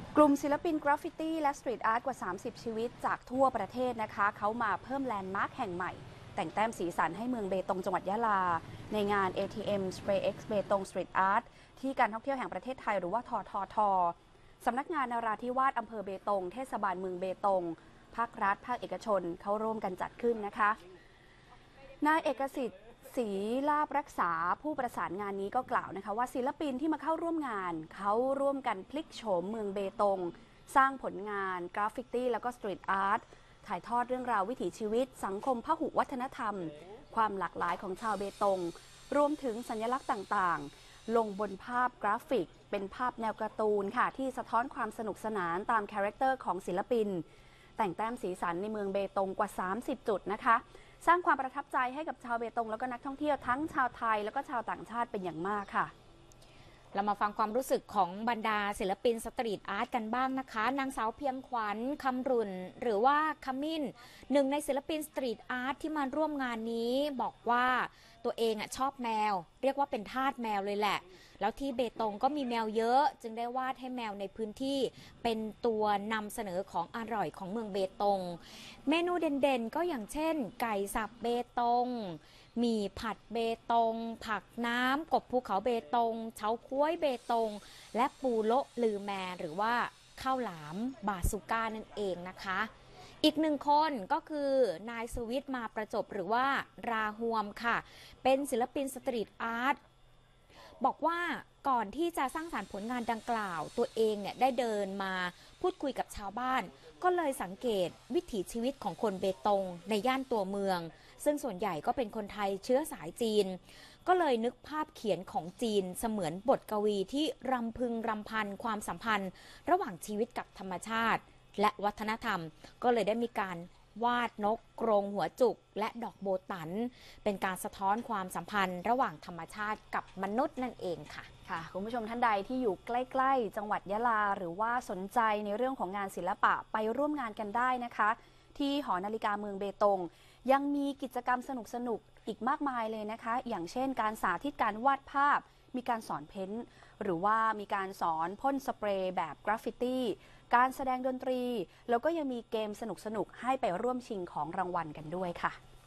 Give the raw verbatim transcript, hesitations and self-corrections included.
กลุ่มศิลปินกราฟฟิตี้และสตรีทอาร์ตกว่า สามสิบ ชีวิตจากทั่วประเทศนะคะเขามาเพิ่มแลนด์มาร์คแห่งใหม่แต่งแต้มสีสันให้เมืองเบตงจังหวัดยะลาในงาน เอ ที เอ็ม Spray X เบตง Street Art ที่การท่องเที่ยวแห่งประเทศไทยหรือว่าทททสำนักงานนราธิวาสอำเภอเบตงเทศบาลเมืองเบตงภาครัฐภาคเอกชนเขาร่วมกันจัดขึ้นนะคะนายเอกสิทธิ์ศรีลาบรักษาผู้ประสานงานนี้ก็กล่าวนะคะว่าศิลปินที่มาเข้าร่วมงานเขาร่วมกันพลิกโฉมเมืองเบตงสร้างผลงานกราฟฟิตี้แล้วก็สตรีทอาร์ตถ่ายทอดเรื่องราววิถีชีวิตสังคมพหุวัฒนธรรมความหลากหลายของชาวเบตงรวมถึงสัญลักษณ์ต่างๆลงบนภาพกราฟิกเป็นภาพแนวการ์ตูนค่ะที่สะท้อนความสนุกสนานตามคาแรคเตอร์ของศิลปินแต่งแต้มสีสันในเมืองเบตงกว่า สามสิบ จุดนะคะสร้างความประทับใจให้กับชาวเบตงแล้วก็นักท่องเที่ยวทั้งชาวไทยแล้วก็ชาวต่างชาติเป็นอย่างมากค่ะเรามาฟังความรู้สึกของบรรดาศิลปินสตรีทอาร์ตกันบ้างนะคะนางสาวเพียงขวัญคำรุนหรือว่าขมิ้นหนึ่งในศิลปินสตรีทอาร์ตที่มาร่วมงานนี้บอกว่าตัวเองอ่ะชอบแมวเรียกว่าเป็นทาสแมวเลยแหละแล้วที่เบตงก็มีแมวเยอะจึงได้วาดให้แมวในพื้นที่เป็นตัวนำเสนอของอร่อยของเมืองเบตงเมนูเด่นๆก็อย่างเช่นไก่สับเบตงหมี่ผัดเบตงผักน้ำกบภูเขาเบตงเฉาก๊วยเบตงและปูโละลือแมหรือว่าข้าวหลามบาสุก้านั่นเองนะคะอีกหนึ่งคนก็คือนายสุวิทย์มาประจบหรือว่าราฮวมค่ะเป็นศิลปินสตรีทอาร์ตบอกว่าก่อนที่จะสร้างสรรค์ผลงานดังกล่าวตัวเองเนี่ยได้เดินมาพูดคุยกับชาวบ้านก็เลยสังเกตวิถีชีวิตของคนเบตงในย่านตัวเมืองซึ่งส่วนใหญ่ก็เป็นคนไทยเชื้อสายจีนก็เลยนึกภาพเขียนของจีนเสมือนบทกวีที่รำพึงรำพันความสัมพันธ์ระหว่างชีวิตกับธรรมชาติและวัฒนธรรมก็เลยได้มีการวาดนกกรงหัวจุกและดอกโบตันเป็นการสะท้อนความสัมพันธ์ระหว่างธรรมชาติกับมนุษย์นั่นเองค่ะค่ะคุณผู้ชมท่านใดที่อยู่ใกล้ๆจังหวัดยะลาหรือว่าสนใจในเรื่องของงานศิลปะไปร่วมงานกันได้นะคะที่หอนาฬิกาเมืองเบตงยังมีกิจกรรมสนุกๆอีกมากมายเลยนะคะอย่างเช่นการสาธิตการวาดภาพมีการสอนเพ้นท์หรือว่ามีการสอนพ่นสเปรย์แบบกราฟฟิตี้การแสดงดนตรีแล้วก็ยังมีเกมสนุกๆให้ไปร่วมชิงของรางวัลกันด้วยค่ะ